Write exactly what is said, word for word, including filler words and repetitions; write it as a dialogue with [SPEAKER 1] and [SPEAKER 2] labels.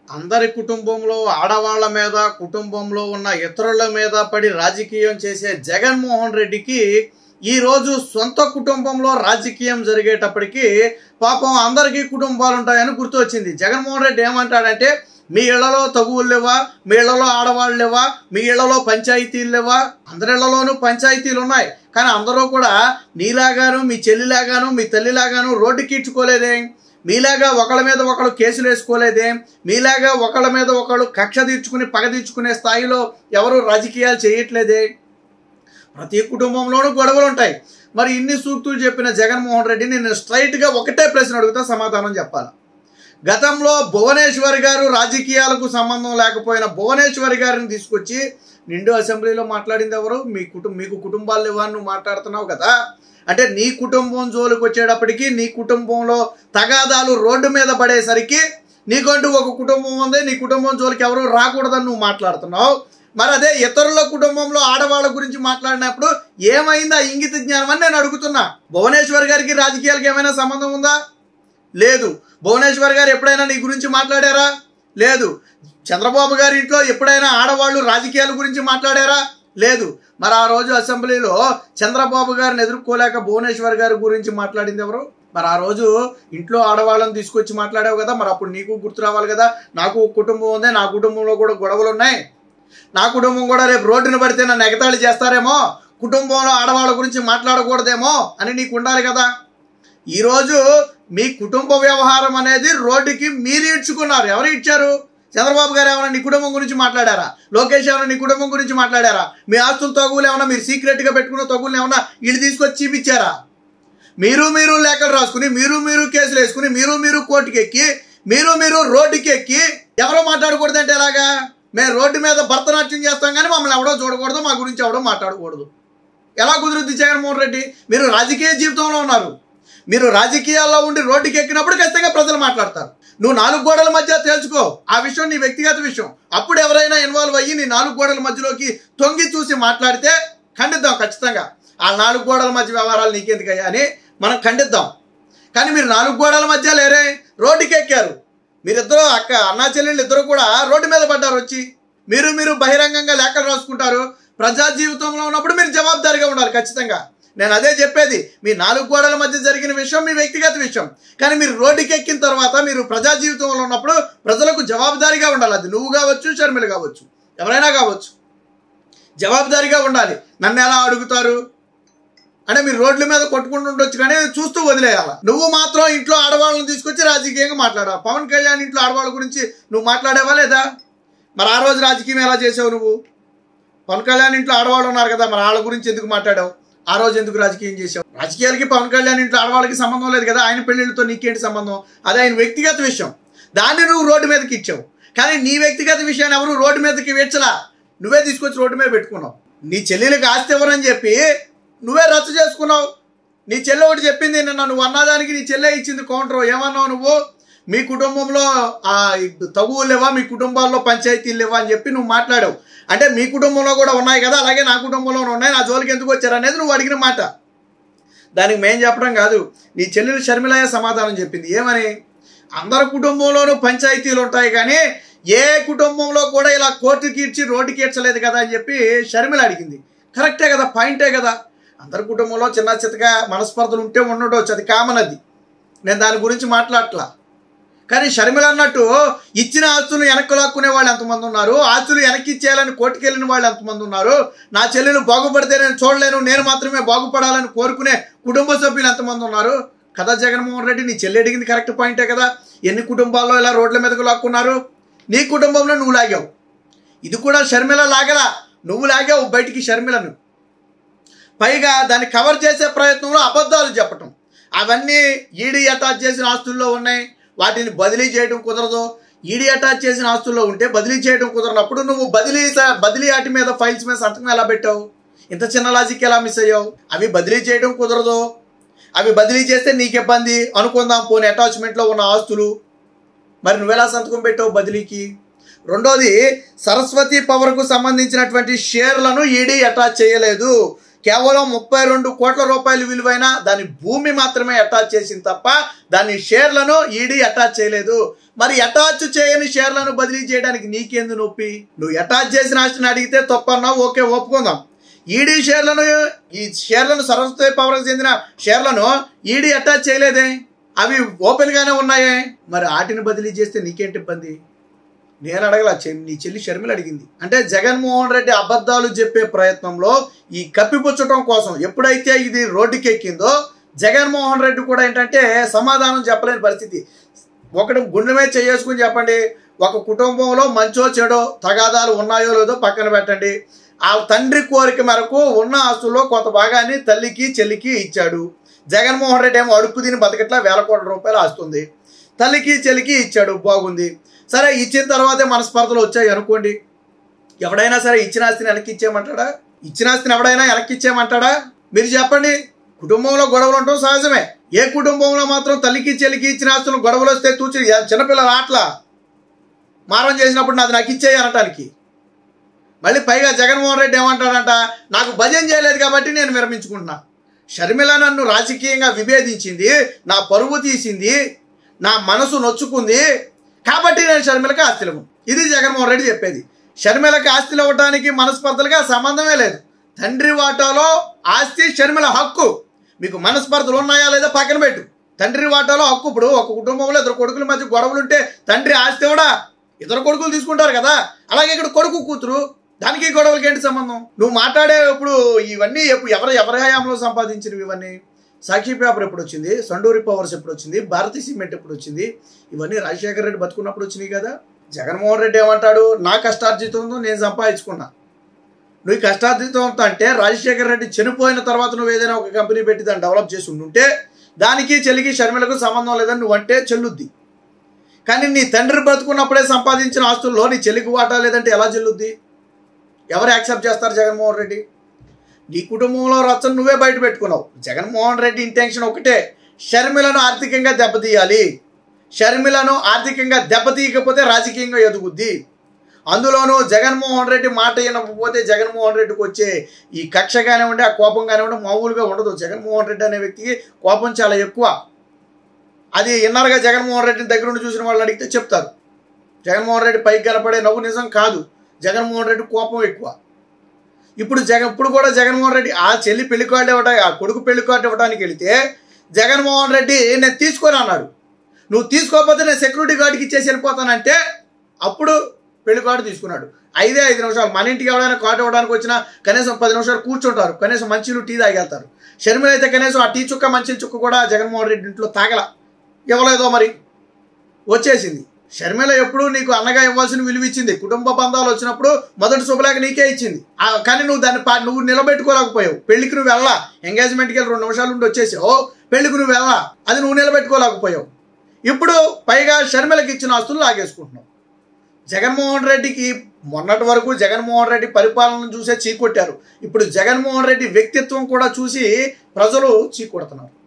[SPEAKER 1] అందరి కుటుంబంలో ఆడవాళ్ల మీద కుటుంబంలో ఉన్న ఇతరుల మీద పడి రాజకీయం చేసే జగన్మోహన్ రెడ్డికి ఈరోజు సొంత కుటుంబంలో రాజకీయం జరిగేటప్పటికి పాపం అందరికీ కుటుంబాలు ఉంటాయని గుర్తొచ్చింది. జగన్మోహన్ రెడ్డి ఏమంటాడంటే, మీ ఇళ్లలో తగువులు లేవా, మీ ఇళ్లలో ఆడవాళ్ళు లేవా, మీ ఇళ్లలో పంచాయతీలు లేవా? అందరి ఇళ్లలోనూ పంచాయతీలు ఉన్నాయి, కానీ అందరూ కూడా నీలాగాను మీ చెల్లిలాగాను మీ తల్లిలాగాను రోడ్డుకి ఇచ్చుకోలేదే, మీలాగా ఒకళ్ళ మీద ఒకళ్ళు కేసులు వేసుకోలేదే, మీలాగా ఒకళ్ళ మీద ఒకళ్ళు కక్ష తీర్చుకుని పగ తీర్చుకునే స్థాయిలో ఎవరు రాజకీయాలు చేయట్లేదే. ప్రతి కుటుంబంలోనూ గొడవలు ఉంటాయి. మరి ఇన్ని సూక్తులు చెప్పిన జగన్మోహన్ రెడ్డి నేను స్ట్రైట్గా ఒకటే ప్రశ్న అడుగుతా, సమాధానం చెప్పాలి. గతంలో భువనేశ్వర్ గారు రాజకీయాలకు సంబంధం లేకపోయిన భువనేశ్వర్ గారిని తీసుకొచ్చి నిండు అసెంబ్లీలో మాట్లాడింది ఎవరు? మీ కుటుంబం మీకు కుటుంబాలు లేవని నువ్వు మాట్లాడుతున్నావు కదా. అంటే నీ కుటుంబం జోలికి వచ్చేటప్పటికి నీ కుటుంబంలో తగాదాలు రోడ్డు మీద పడేసరికి నీకంటూ ఒక కుటుంబం ఉంది, నీ కుటుంబం జోలికి ఎవరు రాకూడదని నువ్వు మాట్లాడుతున్నావు. మరి అదే ఇతరుల కుటుంబంలో ఆడవాళ్ళ గురించి మాట్లాడినప్పుడు ఏమైంది ఆ ఇంగిత జ్ఞానం అని నేను అడుగుతున్నా. భువనేశ్వర్ గారికి రాజకీయాలకు ఏమైనా సంబంధం ఉందా? లేదు. భువనేశ్వర్ గారు ఎప్పుడైనా నీ గురించి మాట్లాడారా? లేదు. చంద్రబాబు గారి ఇంట్లో ఎప్పుడైనా ఆడవాళ్ళు రాజకీయాల గురించి మాట్లాడారా? లేదు. మరి ఆ రోజు అసెంబ్లీలో చంద్రబాబు గారిని ఎదుర్కోలేక భువనేశ్వర్ గారి గురించి మాట్లాడింది ఎవరు? మరి ఆ రోజు ఇంట్లో ఆడవాళ్ళని తీసుకొచ్చి మాట్లాడావు కదా, మరి అప్పుడు నీకు గుర్తు రావాలి కదా, నాకు కుటుంబం ఉంది, నా కుటుంబంలో కూడా గొడవలు ఉన్నాయి, నా కుటుంబం కూడా రేపు రోడ్డున పడితే నన్ను ఎగతాళి చేస్తారేమో, కుటుంబంలో ఆడవాళ్ళ గురించి మాట్లాడకూడదేమో అని నీకు ఉండాలి కదా. ఈరోజు మీ కుటుంబ వ్యవహారం అనేది రోడ్డుకి మీరు ఇడ్చుకున్నారు. ఎవరు ఇచ్చారు? చంద్రబాబు గారు ఏమైనా నీ కుటుంబం గురించి మాట్లాడారా? లోకేష్ ఏమైనా నీ కుటుంబం గురించి మాట్లాడారా? మీ ఆస్తుల తగులు ఏమైనా మీరు సీక్రెట్గా పెట్టుకున్న తగులు ఏమైనా వీళ్ళు తీసుకొచ్చి చూపించారా? మీరు మీరు లేఖలు రాసుకుని మీరు మీరు కేసులు వేసుకుని మీరు మీరు కోర్టుకి ఎక్కి మీరు మీరు రోడ్డుకి ఎక్కి ఎవరో మాట్లాడకూడదంటే ఎలాగా? మేము రోడ్డు మీద భరతనాట్యం చేస్తాం కానీ మమ్మల్ని ఎవడో చూడకూడదు, మా గురించి ఎవడో మాట్లాడకూడదు. ఎలా కుదురుద్ది జగన్మోహన్ రెడ్డి? మీరు రాజకీయ జీవితంలో ఉన్నారు. మీరు రాజకీయాల్లో ఉండి రోడ్డుకి ఎక్కినప్పుడు ఖచ్చితంగా ప్రజలు మాట్లాడతారు. నువ్వు నాలుగు గోడల మధ్య తేల్చుకో, ఆ విషయం నీ వ్యక్తిగత విషయం. అప్పుడు ఎవరైనా ఇన్వాల్వ్ అయ్యి నీ నాలుగు గోడల మధ్యలోకి తొంగి చూసి మాట్లాడితే ఖండిద్దాం ఖచ్చితంగా. ఆ నాలుగు గోడల మధ్య వ్యవహారాలు నీకెందుకయ్యా అని మనం ఖండిద్దాం. కానీ మీరు నాలుగు గోడల మధ్య లేరే, రోడ్డుకి ఎక్కారు. మీరిద్దరూ అక్క అన్నా చెల్లెళ్ళు ఇద్దరు కూడా రోడ్డు మీద పడ్డారు. వచ్చి మీరు మీరు బహిరంగంగా లేఖలు రాసుకుంటారు. ప్రజా జీవితంలో ఉన్నప్పుడు మీరు జవాబుదారీగా ఉండాలి ఖచ్చితంగా. నేను అదే చెప్పేది, మీ నాలుగు గోడల మధ్య జరిగిన విషయం మీ వ్యక్తిగత విషయం, కానీ మీరు రోడ్డుకి ఎక్కిన తర్వాత మీరు ప్రజా జీవితంలో ఉన్నప్పుడు ప్రజలకు జవాబుదారీగా ఉండాలి. అది నువ్వు కావచ్చు, షర్మిల కావచ్చు, ఎవరైనా కావచ్చు, జవాబుదారీగా ఉండాలి. నన్ను ఎలా అడుగుతారు అంటే మీరు రోడ్ల మీద కొట్టుకుంటూ ఉండొచ్చు కానీ చూస్తూ వదిలేయాల. నువ్వు మాత్రం ఇంట్లో ఆడవాళ్ళని తీసుకొచ్చి రాజకీయంగా మాట్లాడావు. పవన్ కళ్యాణ్ ఇంట్లో ఆడవాళ్ళ గురించి నువ్వు మాట్లాడేవా లేదా? మరి ఆ రోజు రాజకీయం ఎలా చేసావు నువ్వు? పవన్ కళ్యాణ్ ఇంట్లో ఆడవాళ్ళు ఉన్నారు కదా, మరి వాళ్ళ గురించి ఎందుకు మాట్లాడావు? ఆ రోజు ఎందుకు రాజకీయం చేసావు? రాజకీయాలకి పవన్ కళ్యాణ్ ఇంట్లో ఆడవాళ్ళకి సంబంధం లేదు కదా, ఆయన పెళ్ళిళ్ళతో నీకేంటి సంబంధం? అదే ఆయన వ్యక్తిగత విషయం, దాన్ని నువ్వు రోడ్డు మీదకి ఇచ్చావు. కానీ నీ వ్యక్తిగత విషయాన్ని ఎవరు రోడ్డు మీదకి వెచ్చలా, నువ్వే తీసుకొచ్చి రోడ్డు మీద పెట్టుకున్నావు. నీ చెల్లెలకు ఆస్తి ఎవరని చెప్పి నువ్వే రద్దు చేసుకున్నావు. నీ చెల్లె ఒకటి చెప్పింది నిన్న, నువ్వు అన్నదానికి నీ చెల్లె ఇచ్చింది కౌంటర్. ఏమన్నావు నువ్వు? మీ కుటుంబంలో ఆ తగువులు లేవా, మీ కుటుంబాల్లో పంచాయతీలు లేవా అని చెప్పి నువ్వు మాట్లాడావు. అంటే మీ కుటుంబంలో కూడా ఉన్నాయి కదా, అలాగే నా కుటుంబంలో ఉన్నాయి, నా జోలికి ఎందుకు వచ్చారు అనేది నువ్వు అడిగిన మాట. దానికి మేం చెప్పడం కాదు, నీ చెల్లెలు షర్మిలయ్య సమాధానం చెప్పింది. ఏమని? అందరి కుటుంబంలోనూ పంచాయతీలు ఉంటాయి కానీ ఏ కుటుంబంలో కూడా ఇలా కోర్టుకి ఇచ్చి రోడ్డుకి ఇచ్చలేదు కదా అని చెప్పి షర్మిల అడిగింది. కరెక్టే కదా, పాయింటే కదా. అందరి కుటుంబంలో చిన్న చిత్తగా మనస్పర్ధలు ఉంటే ఉండవచ్చు, అది కామన్. అది నేను దాని గురించి మాట్లాడట్లా. కానీ షర్మిల అన్నట్టు ఇచ్చిన ఆస్తులు వెనక్కి లాక్కునే వాళ్ళు ఎంతమంది ఉన్నారు, ఆస్తులు వెనక్కి ఇచ్చేయాలని కోర్టుకు వెళ్ళిన వాళ్ళు ఎంతమంది ఉన్నారు, నా చెల్లెలు బాగుపడితే నేను చూడలేను, నేను మాత్రమే బాగుపడాలని కోరుకునే కుటుంబ సభ్యులు ఎంతమంది ఉన్నారు కదా. జగన్మోహన్ రెడ్డి నీ చెల్లి అడిగింది కరెక్ట్ పాయింటే కదా. ఎన్ని కుటుంబాల్లో ఇలా రోడ్ల మీదకు లాక్కున్నారు? నీ కుటుంబంలో నువ్వు లాగావు. ఇది కూడా షర్మిల లాగలా, నువ్వు లాగావు బయటికి షర్మిలను. పైగా దాన్ని కవర్ చేసే ప్రయత్నంలో అబద్ధాలు చెప్పటం, అవన్నీ ఈడీ అటాచ్ చేసిన ఆస్తుల్లో ఉన్నాయి, వాటిని బదిలీ చేయడం కుదరదు. ఈడీ అటాచ్ చేసిన ఆస్తుల్లో ఉంటే బదిలీ చేయడం కుదరనప్పుడు నువ్వు బదిలీ బదిలీ వాటి మీద ఫైల్స్ మీద సంతకం ఎలా పెట్టావు? ఇంత చిన్న లాజిక్ ఎలా మిస్ అయ్యావు? అవి బదిలీ చేయడం కుదరదు, అవి బదిలీ చేస్తే నీకు ఇబ్బంది అనుకుందాం. పోనీ అటాచ్మెంట్లో ఉన్న ఆస్తులు, మరి నువ్వెలా సంతకం పెట్టావు బదిలీకి? రెండోది, సరస్వతి పవర్కు సంబంధించినటువంటి షేర్లను ఈడీ అటాచ్ చేయలేదు. కేవలం ముప్పై రెండు కోట్ల రూపాయలు విలువైన దాని భూమి మాత్రమే అటాచ్ చేసింది తప్ప దాని షేర్లను ఈడీ అటాచ్ చేయలేదు. మరి అటాచ్ చేయని షేర్లను బదిలీ చేయడానికి నీకెందు నొప్పి? నువ్వు అటాచ్ చేసిన ఆస్తిని అడిగితే తప్పన్నావు, ఓకే ఒప్పుకుందాం. ఈడీ షేర్లను ఈ షేర్లను సరస్వతి పవర్కి చెందిన షేర్లను ఈడీ అటాచ్ చేయలేదే, అవి ఓపెన్గానే ఉన్నాయే. మరి వాటిని బదిలీ చేస్తే నీకేంటి ఇబ్బంది? నేను అడగల, నీ చెల్లి షర్మిల అడిగింది. అంటే జగన్మోహన్ రెడ్డి అబద్ధాలు చెప్పే ప్రయత్నంలో ఈ కప్పిపుచ్చటం కోసం ఎప్పుడైతే ఇది రోడ్డుకి ఎక్కిందో జగన్మోహన్ రెడ్డి కూడా ఏంటంటే సమాధానం చెప్పలేని పరిస్థితి. ఒకటి గుండె మీద చేసుకుని చెప్పండి, ఒక కుటుంబంలో మంచో చెడో తగాదాలు ఉన్నాయో లేదో పక్కన పెట్టండి. ఆ తండ్రి కోరిక మేరకు ఉన్న ఆస్తుల్లో కొంత భాగాన్ని తల్లికి చెల్లికి ఇచ్చాడు. జగన్మోహన్ రెడ్డి ఏమో అడుక్కు తిని బతకట్లా వేల కోట్ల రూపాయలు ఆస్తుంది. తల్లికి చెల్లికి ఇచ్చాడు, బాగుంది. సరే, ఇచ్చిన తర్వాతే మనస్పర్ధలు వచ్చాయి అనుకోండి. ఎవడైనా సరే ఇచ్చిన ఆస్తిని వెనక్కి ఇచ్చేయమంటాడా? ఇచ్చిన ఆస్తిని ఎవడైనా వెనక్కి ఇచ్చేయమంటాడా? మీరు చెప్పండి. కుటుంబంలో గొడవలు ఉండటం సహజమే. ఏ కుటుంబంలో మాత్రం తల్లికి చెల్లికి ఇచ్చిన ఆస్తులు గొడవలు వస్తే తూచి చిన్నపిల్లలు ఆటలా మారం చేసినప్పుడు నాది నాకు ఇచ్చేయి అనటానికి. మళ్ళీ పైగా జగన్మోహన్ రెడ్డి ఏమంటాడంట, నాకు భజన చేయలేదు కాబట్టి నేను విరమించుకుంటున్నా. షర్మిల నన్ను రాజకీయంగా విభేదించింది, నా పరువు తీసింది, నా మనసు నొచ్చుకుంది కాబట్టి నేను షర్మిలకి ఆస్తులు ఇవ్వను. ఇది జగన్మోహన్ రెడ్డి చెప్పేది. షర్మిలకి ఆస్తులు ఇవ్వడానికి మనస్పర్ధలుగా సంబంధమే లేదు. తండ్రి వాటాలో ఆస్తి షర్మిల హక్కు. మీకు మనస్పర్ధలు ఉన్నాయా లేదా పక్కన పెట్టు. తండ్రి వాటాలో హక్కు. ఇప్పుడు ఒక కుటుంబంలో ఇద్దరు కొడుకుల మధ్య గొడవలు ఉంటే తండ్రి ఆస్తి కూడా ఇద్దరు కొడుకులు తీసుకుంటారు కదా. అలాగే ఇక్కడ కొడుకు కూతురు, దానికి గొడవలకి ఏంటి సంబంధం? నువ్వు మాట్లాడే ఇప్పుడు ఇవన్నీ ఎవరు ఎవరి హయాంలో సంపాదించినవి? ఇవన్నీ సాక్షి పేపర్ ఎప్పుడు వచ్చింది, సండూరి పవర్స్ ఎప్పుడు వచ్చింది, భారతీ సిమెంట్ ఎప్పుడు వచ్చింది? ఇవన్నీ రాజశేఖర రెడ్డి బతుకున్నప్పుడు వచ్చినాయి కదా. జగన్మోహన్ రెడ్డి ఏమంటాడు, నా కష్టార్జితంతో నేను సంపాదించుకున్నా. నువ్వు కష్టార్జితంతో అంటే రాజశేఖర రెడ్డి చనిపోయిన తర్వాత నువ్వు ఏదైనా ఒక కంపెనీ పెట్టి దాన్ని డెవలప్ చేసి ఉండుంటే దానికి చెల్లికి షర్మిలకు సంబంధం లేదని నువ్వంటే చెల్లుద్ది. కానీ నీ తండ్రి బ్రతుకున్నప్పుడే సంపాదించిన ఆస్తుల్లో నీ చెల్లికి వాటా లేదంటే ఎలా చెల్లుద్ది? ఎవరు యాక్సెప్ట్ చేస్తారు? జగన్మోహన్ రెడ్డి. నీ కుటుంబంలో రచ్చను నువ్వే బయట పెట్టుకున్నావు. జగన్మోహన్ రెడ్డి ఇంటెన్షన్ ఒకటే, షర్మిలను ఆర్థికంగా దెబ్బతీయాలి. షర్మిలను ఆర్థికంగా దెబ్బతీయకపోతే రాజకీయంగా ఎదుగుద్ది. అందులోనూ జగన్మోహన్ రెడ్డి మాట వినకపోతే జగన్మోహన్ రెడ్డికి వచ్చే ఈ కక్ష కానివ్వండి, ఆ కోపం కానివ్వండి మామూలుగా ఉండదు. జగన్మోహన్ రెడ్డి అనే వ్యక్తికి కోపం చాలా ఎక్కువ. అది ఇన్నర్గా జగన్మోహన్ రెడ్డిని దగ్గర నుండి చూసిన వాళ్ళు అడిగితే చెప్తారు. జగన్మోహన్ రెడ్డి పైకి కనపడే నవ్వు నిజం కాదు. జగన్మోహన్ రెడ్డి కోపం ఎక్కువ. ఇప్పుడు జగన్ ఇప్పుడు కూడా జగన్మోహన్ రెడ్డి ఆ చెల్లి పెళ్లి కార్డు ఇవ్వడానికి, ఆ కొడుకు పెళ్లి కార్డు ఇవ్వడానికి వెళితే జగన్మోహన్ రెడ్డి నేను తీసుకొని అన్నాడు. నువ్వు తీసుకోకపోతే నేను సెక్యూరిటీ గార్డుకి ఇచ్చేసి వెళ్ళిపోతానంటే అప్పుడు పెళ్లి కార్డు తీసుకున్నాడు. ఐదే ఐదు నిమిషాలు. మన ఇంటికి ఎవరైనా కార్డు ఇవ్వడానికి వచ్చినా కనీసం పది నిమిషాలు కూర్చుంటారు, కనీసం మంచిలు టీ తాగేస్తారు. షర్మిల అయితే కనీసం ఆ టీ చుక్క మంచి చుక్క కూడా జగన్మోహన్ రెడ్డి ఇంట్లో తాగల, ఇవ్వలేదో మరి వచ్చేసింది. షర్మిల ఎప్పుడు నీకు అన్నగా ఇవ్వాల్సిన విలువ ఇచ్చింది. కుటుంబ బంధాలు వచ్చినప్పుడు మొదటి శుభలేఖ నీకే ఇచ్చింది. కానీ నువ్వు దాన్ని నువ్వు నిలబెట్టుకోలేకపోయావు. పెళ్లికి నువ్వు వెళ్ళా, ఎంగేజ్మెంట్కి వెళ్ళి రెండు నిమిషాలు ఉండి వచ్చేసావు. పెళ్లికి నువ్వు వెళ్ళా, అది నువ్వు నిలబెట్టుకోలేకపోయావు. ఇప్పుడు పైగా షర్మిలకి ఇచ్చిన ఆస్తులు లాగేసుకుంటున్నావు. జగన్మోహన్ రెడ్డికి మొన్నటి వరకు జగన్మోహన్ రెడ్డి పరిపాలనను చూసే చీకొట్టారు. ఇప్పుడు జగన్మోహన్ రెడ్డి వ్యక్తిత్వం కూడా చూసి ప్రజలు చీకొడుతున్నారు.